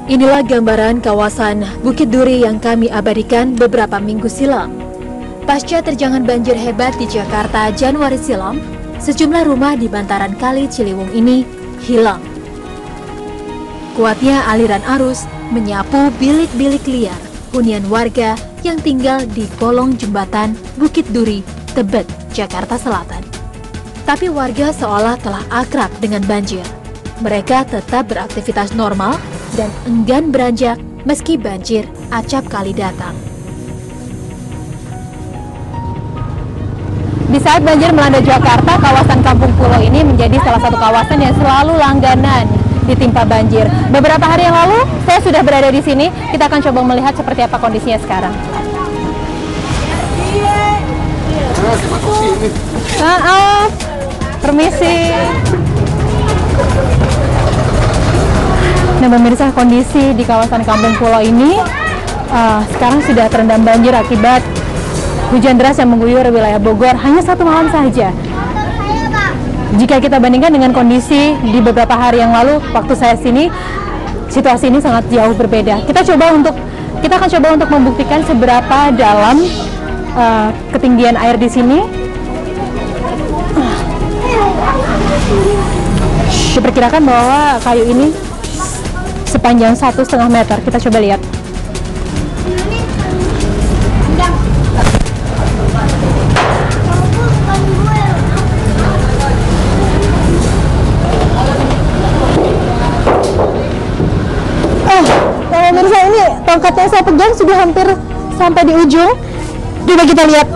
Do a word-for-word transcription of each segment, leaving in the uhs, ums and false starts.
Inilah gambaran kawasan Bukit Duri yang kami abadikan beberapa minggu silam. Pasca terjangan banjir hebat di Jakarta Januari silam, sejumlah rumah di bantaran Kali Ciliwung ini hilang. Kuatnya aliran arus menyapu bilik-bilik liar hunian warga yang tinggal di kolong jembatan Bukit Duri, Tebet, Jakarta Selatan. Tapi warga seolah telah akrab dengan banjir. Mereka tetap beraktivitas normal dan enggan beranjak meski banjir acap kali datang. Di saat banjir melanda Jakarta, kawasan Kampung Pulo ini menjadi salah satu kawasan yang selalu langganan ditimpa banjir. Beberapa hari yang lalu, saya sudah berada di sini. Kita akan coba melihat seperti apa kondisinya sekarang. Maaf, permisi. Nah, pemirsa, kondisi di kawasan Kampung Pulo ini uh, sekarang sudah terendam banjir akibat hujan deras yang mengguyur wilayah Bogor hanya satu malam saja. Jika kita bandingkan dengan kondisi di beberapa hari yang lalu, waktu saya sini, situasi ini sangat jauh berbeda. Kita coba untuk kita akan coba untuk membuktikan seberapa dalam uh, ketinggian air di sini. Diperkirakan bahwa kayu ini sepanjang satu setengah meter. Kita coba lihat. Oh, pemirsa, ini tongkatnya saya pegang sudah hampir sampai di ujung. Coba kita lihat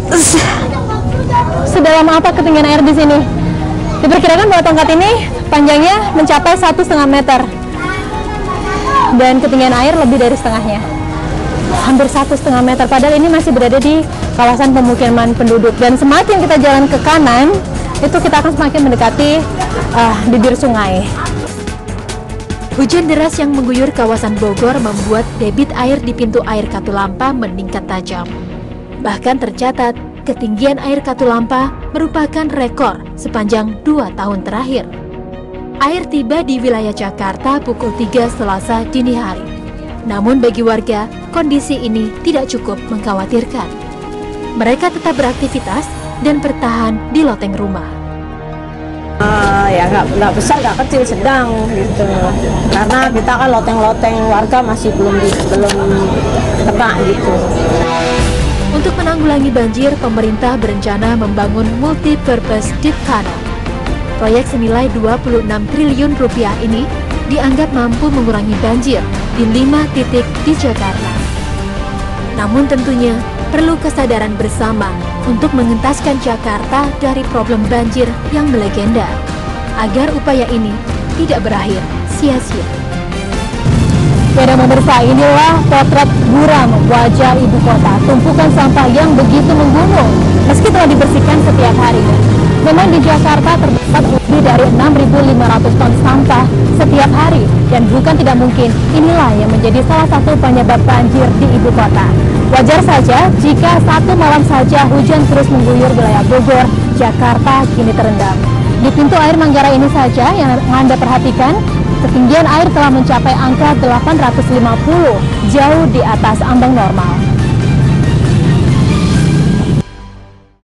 sedalam apa ketinggian air di sini. Diperkirakan bahwa tongkat ini panjangnya mencapai satu setengah meter. Dan ketinggian air lebih dari setengahnya, hampir satu setengah meter. Padahal ini masih berada di kawasan pemukiman penduduk. Dan semakin kita jalan ke kanan, itu kita akan semakin mendekati uh, bibir sungai. Hujan deras yang mengguyur kawasan Bogor membuat debit air di pintu air Katulampa meningkat tajam. Bahkan tercatat ketinggian air Katulampa merupakan rekor sepanjang dua tahun terakhir. Air tiba di wilayah Jakarta pukul tiga Selasa dini hari. Namun bagi warga, kondisi ini tidak cukup mengkhawatirkan. Mereka tetap beraktivitas dan bertahan di loteng rumah. Uh, ya nggak besar, nggak kecil, sedang gitu. Karena kita kan loteng-loteng warga masih belum belum kena gitu. Untuk menanggulangi banjir, pemerintah berencana membangun multi-purpose deep canal. Proyek senilai dua puluh enam triliun rupiah ini dianggap mampu mengurangi banjir di lima titik di Jakarta. Namun tentunya perlu kesadaran bersama untuk mengentaskan Jakarta dari problem banjir yang melegenda, agar upaya ini tidak berakhir sia-sia. Ya, dan pemirsa, inilah potret buram wajah ibu kota, tumpukan sampah yang begitu menggunung meski telah dibersihkan setiap harinya. Memang di Jakarta terdapat lebih dari enam ribu lima ratus ton sampah setiap hari, dan bukan tidak mungkin inilah yang menjadi salah satu penyebab banjir di ibu kota. Wajar saja jika satu malam saja hujan terus mengguyur wilayah Bogor, Jakarta kini terendam. Di pintu air Manggarai ini saja yang Anda perhatikan, ketinggian air telah mencapai angka delapan ratus lima puluh, jauh di atas ambang normal.